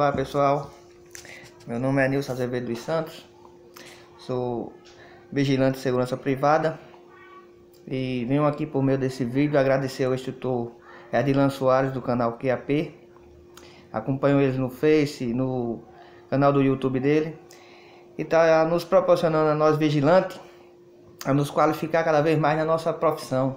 Olá pessoal, meu nome é Nilson Azevedo dos Santos, sou vigilante de segurança privada e venho aqui por meio desse vídeo agradecer ao instrutor Edilan Soares do canal QAP. Acompanho eles no Face, no canal do YouTube dele, e está nos proporcionando a nós vigilantes a nos qualificar cada vez mais na nossa profissão.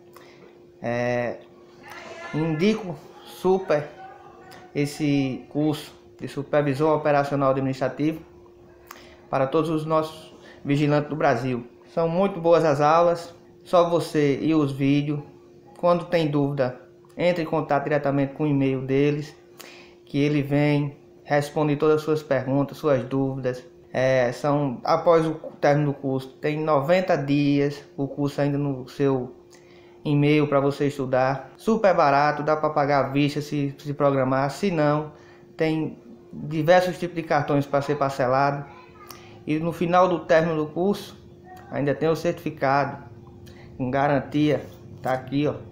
Indico super esse curso de supervisor operacional administrativo para todos os nossos vigilantes do Brasil. São muito boas as aulas, só você e os vídeos. Quando tem dúvida, entre em contato diretamente com o e-mail deles, que ele vem, responde todas as suas perguntas, suas dúvidas. Após o término do curso, tem 90 dias o curso ainda no seu e-mail para você estudar. Super barato, dá para pagar à vista se programar. Se não, tem diversos tipos de cartões para ser parcelado. E no final do término do curso, ainda tem o certificado com garantia. Tá aqui, ó.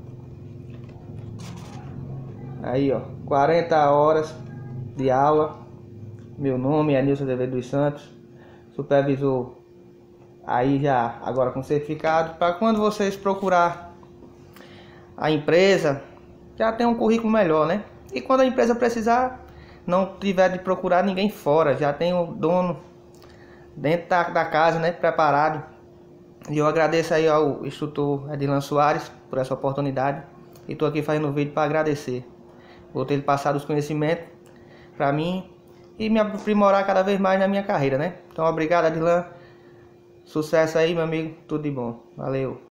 Aí, ó, 40 horas de aula. Meu nome é Nilson Azevedo dos Santos, supervisor. Aí já agora com certificado, para quando vocês procurar a empresa, já tem um currículo melhor, né? E quando a empresa precisar, não tiver de procurar ninguém fora, já tem o dono dentro da casa, né, preparado. E eu agradeço aí ao instrutor Edilan Soares por essa oportunidade, e estou aqui fazendo um vídeo para agradecer. Vou ter passado os conhecimentos para mim e me aprimorar cada vez mais na minha carreira, né? Então obrigado, Edilan. Sucesso aí, meu amigo, tudo de bom. Valeu.